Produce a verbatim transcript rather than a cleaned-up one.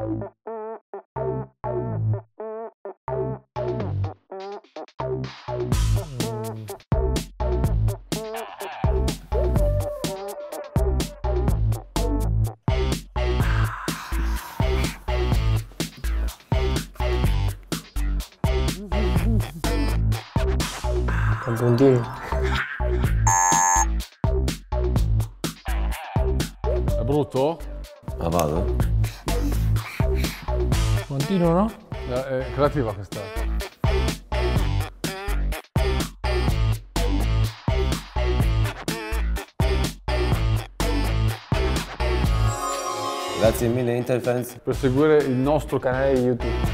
Puntini. È brutto? Ah, vado? Continuo, no? È, è creativa questa. Grazie mille Interfans. Per seguire il nostro canale YouTube.